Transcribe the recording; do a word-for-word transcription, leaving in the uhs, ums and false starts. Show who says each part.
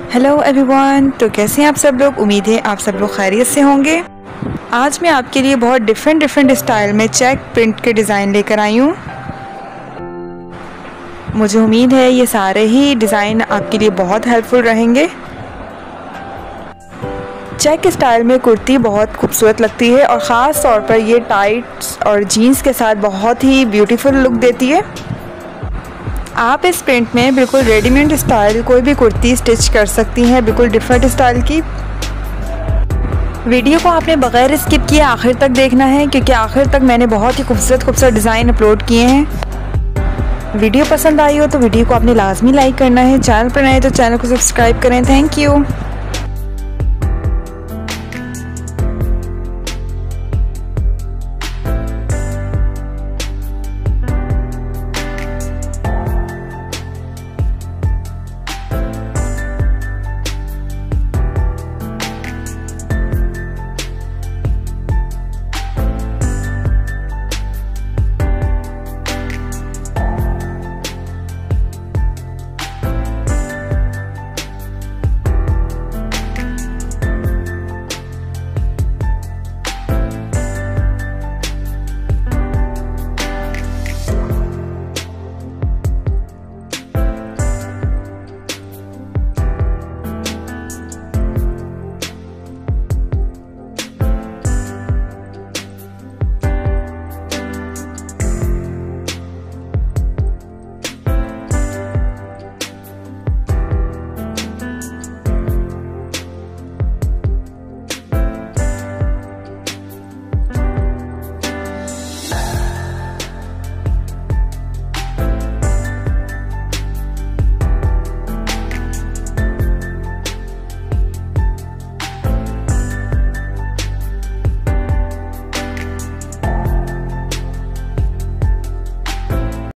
Speaker 1: Hello everyone, तो कैसे हैं आप सब लोग। उम्मीद है आप सब लोग खैरियत से होंगे। आज मैं आपके लिए बहुत डिफरेंट डिफरेंट स्टाइल में चेक प्रिंट के डिज़ाइन लेकर आई हूँ। मुझे उम्मीद है ये सारे ही डिज़ाइन आपके लिए बहुत हेल्पफुल रहेंगे। चेक स्टाइल में कुर्ती बहुत खूबसूरत लगती है और ख़ास तौर पर ये टाइट्स और जीन्स के साथ बहुत ही ब्यूटीफुल लुक देती है। आप इस प्रिंट में बिल्कुल रेडीमेड स्टाइल कोई भी कुर्ती स्टिच कर सकती हैं, बिल्कुल डिफरेंट स्टाइल की। वीडियो को आपने बग़ैर स्किप किए आखिर तक देखना है, क्योंकि आखिर तक मैंने बहुत ही खूबसूरत खूबसूरत डिज़ाइन अपलोड किए हैं। वीडियो पसंद आई हो तो वीडियो को आपने लाजमी लाइक करना है। चैनल पर नए तो चैनल को सब्सक्राइब करें। Thank you.